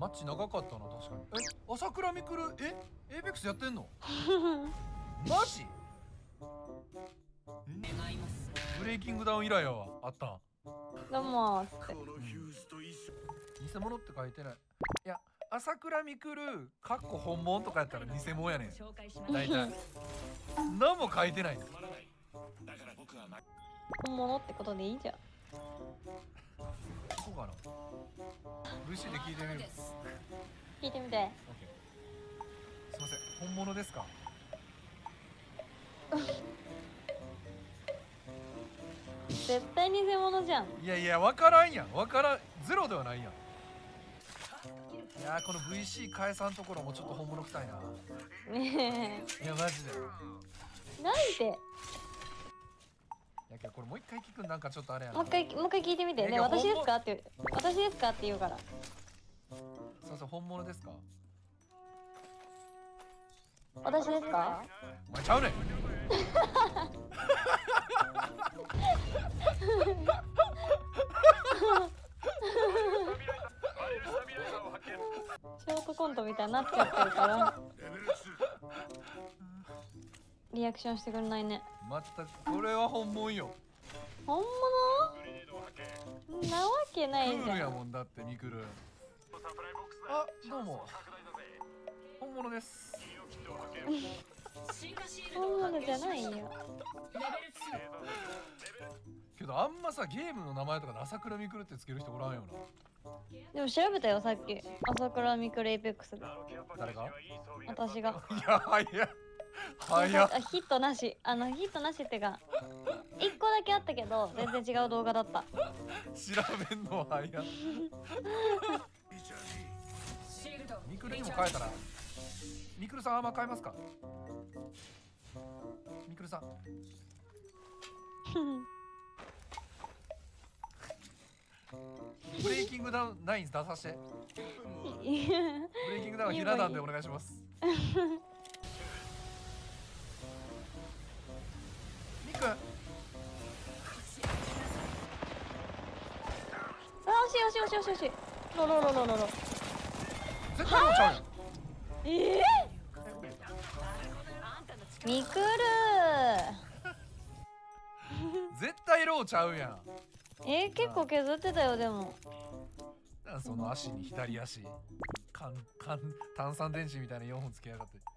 マッチ長かったな、確かに。朝倉未来、エイペックスやってんの？マジ？ブレイキングダウン以来やわ、あったん。 どうもーっつって。 偽物って書いてない。いや、朝倉未来かっこ本物とかやったら偽物やねん。大体何も書いてないんです。 本物ってことでいいじゃん。 そうかな。VC で聞いてみる。 聞いてみて。 すいません、本物ですか？ 絶対偽物じゃん。 いやいや、分からんやん、分からん、ゼロではないやん。いやー、この VC 返さんところもちょっと本物臭いな。 ねいやマジで。 え。なんで。 やけどこれもう一回聞くんなんかちょっとあれやな。 もう一回聞いてみて。ね、私ですかって私ですかって言うから。 そうそう、本物ですか？ 私ですか？ お前ちゃうねん。 ショートコントみたいになっちゃってるからリアクションしてくんないね。 全くこれは本物よ。 本物なわけないじゃん。 クールやもんだってミクル。あ、どうも。本物です。 本物じゃないよ。 けどあんまさ、ゲームの名前とかで朝倉未来ってつける人おらんよな。 でも調べたよさっき。朝倉未来エイペックスが。 誰が？ 私が。 いや、早っ早っ。 ヒットなし。ヒットなしってか1個だけあったけど全然違う動画だった。 調べんの早っ。ミクルにも変えたら。ミクルさんアーマー変えますか？ミクルさん。ブレイキングダウン9出させて。ブレイキングダウンはひな壇でお願いします。ミク。 惜しい。ロロ。 絶対もうちゃうやん。 ミクル絶対ローちゃうやん。 結構削ってたよでも。 その足に左足炭酸電池みたいな4本つけやがって。